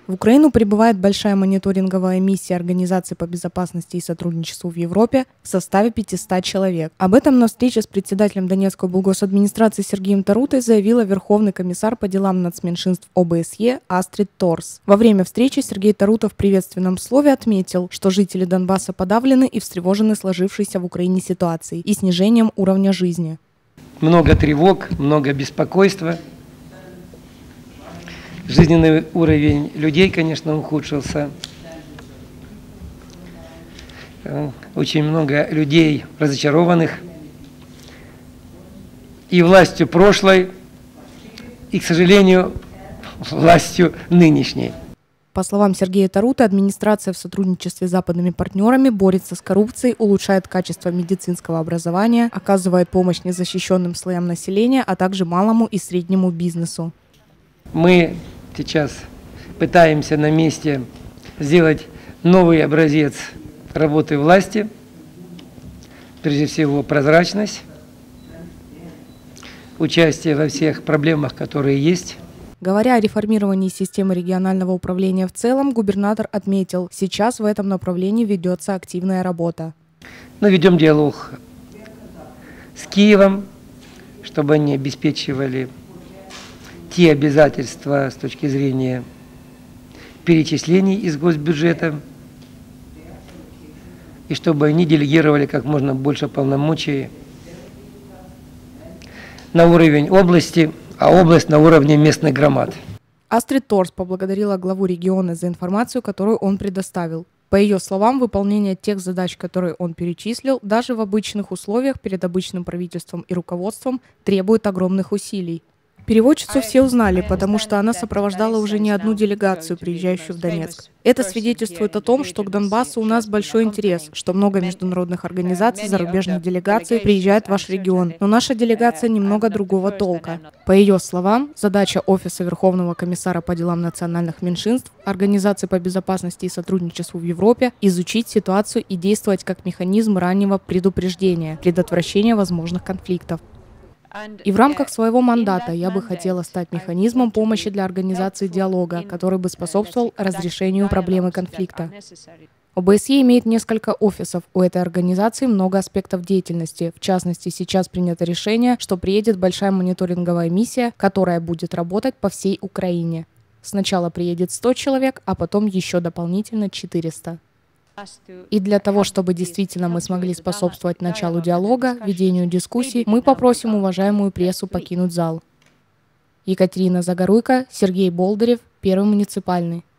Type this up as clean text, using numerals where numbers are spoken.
В Украину прибывает большая мониторинговая миссия Организации по безопасности и сотрудничеству в Европе в составе 500 человек. Об этом на встрече с председателем Донецкой облгосадминистрации Сергеем Тарутой заявила Верховный комиссар по делам нацменьшинств ОБСЕ Астрид Торс. Во время встречи Сергей Тарута в приветственном слове отметил, что жители Донбасса подавлены и встревожены сложившейся в Украине ситуацией и снижением уровня жизни. Много тревог, много беспокойства. Жизненный уровень людей, конечно, ухудшился. Очень много людей разочарованных и властью прошлой, и, к сожалению, властью нынешней. По словам Сергея Таруты, администрация в сотрудничестве с западными партнерами борется с коррупцией, улучшает качество медицинского образования, оказывает помощь незащищенным слоям населения, а также малому и среднему бизнесу. Мы сейчас пытаемся на месте сделать новый образец работы власти, прежде всего прозрачность, участие во всех проблемах, которые есть. Говоря о реформировании системы регионального управления в целом, губернатор отметил, сейчас в этом направлении ведется активная работа. Мы ведем диалог с Киевом, чтобы они обеспечивали те обязательства с точки зрения перечислений из госбюджета, и чтобы они делегировали как можно больше полномочий на уровень области, а область на уровне местных громад. Астрид Торс поблагодарила главу региона за информацию, которую он предоставил. По ее словам, выполнение тех задач, которые он перечислил, даже в обычных условиях перед обычным правительством и руководством требует огромных усилий. Переводчицу все узнали, потому что она сопровождала уже не одну делегацию, приезжающую в Донецк. Это свидетельствует о том, что к Донбассу у нас большой интерес, что много международных организаций, зарубежных делегаций приезжают в ваш регион. Но наша делегация немного другого толка. По ее словам, задача Офиса Верховного комиссара по делам национальных меньшинств, Организации по безопасности и сотрудничеству в Европе – изучить ситуацию и действовать как механизм раннего предупреждения, предотвращения возможных конфликтов. И в рамках своего мандата я бы хотела стать механизмом помощи для организации диалога, который бы способствовал разрешению проблемы конфликта. ОБСЕ имеет несколько офисов. У этой организации много аспектов деятельности. В частности, сейчас принято решение, что приедет большая мониторинговая миссия, которая будет работать по всей Украине. Сначала приедет 100 человек, а потом еще дополнительно 400. И для того, чтобы действительно мы смогли способствовать началу диалога, ведению дискуссий, мы попросим уважаемую прессу покинуть зал. Екатерина Загоруйко, Сергей Болдырев, Первый муниципальный.